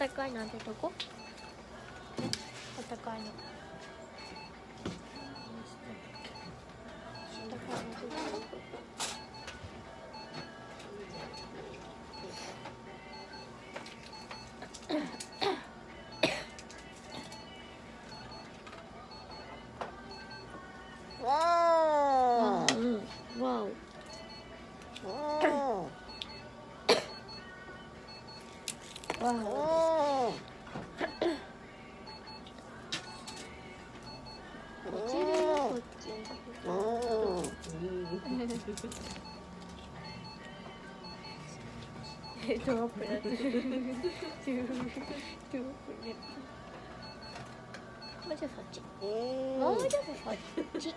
たかいなんてとこ？あたかいの。わお。うん。わお。わお。落ちるよこっち。ドアップなってる。もうちょいそっち。もうちょっとそっち。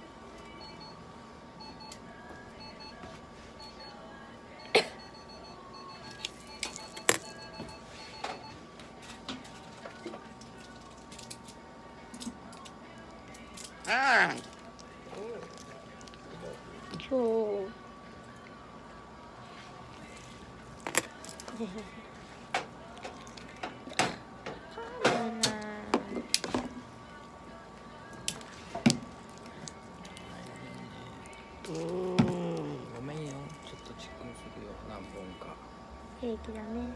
今日。 ごめんよ、ちょっとチックンするよ、何本か。 平気だね。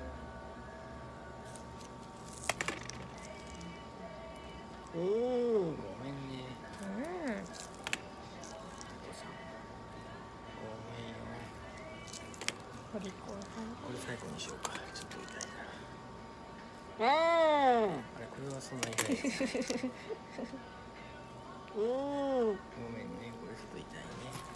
ごめんね。ごめんよ。 お利口さん。 これ最後にしようか。ちょっと痛いな。あれ、これはそんな痛い。ごめんね、これちょっと痛いね。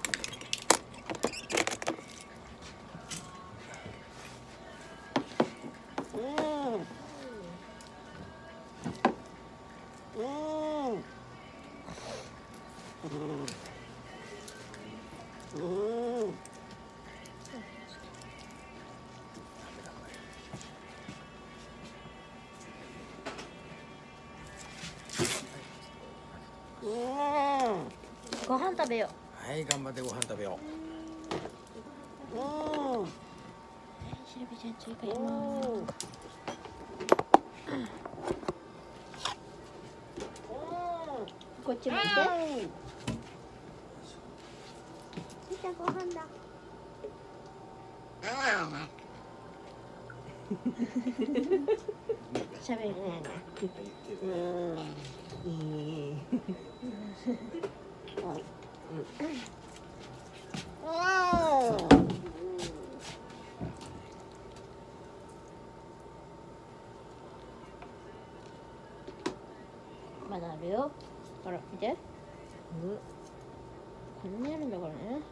ご飯食べよう。はい、頑張ってご飯食べよう。 シルビちゃん追加します。こっち向いて。じゃあご飯だ。喋るね。まだあるよ。ほら見て。こんなにあるんだからね。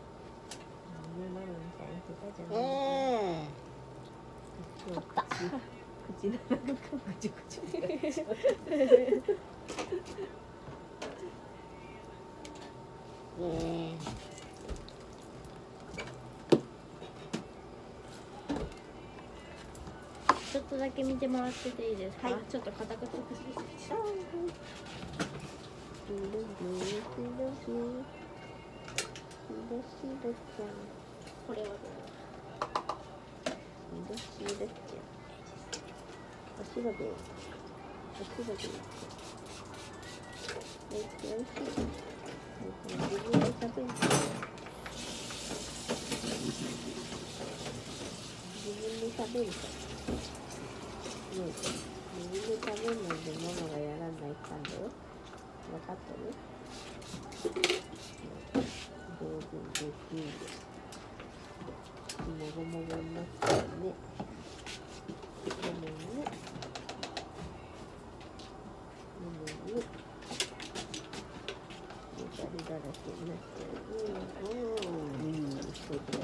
勝った。口の中がぐちゅぐちゅになっちゃう。ちょっとだけ見てもらってていいですか？はい、ちょっと硬くつくし。これはどう？お白で。自分で食べる。自分で食べるのでママがやらないかんだよ。分かったね。上手にできる。もごもごになったよね。ごめんね。だらけになっちゃう。そうです。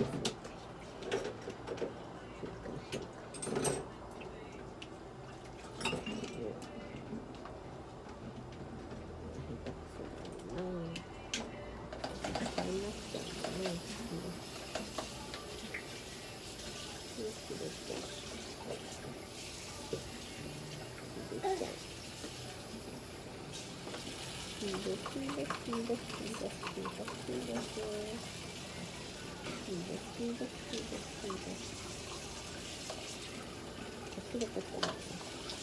忘れたかな。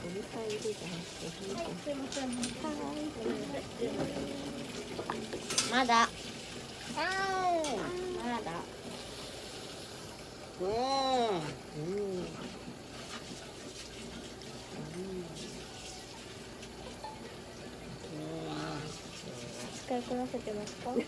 2回いるじゃん。 すいません。 まだ。まだ。 使いこなせてますか？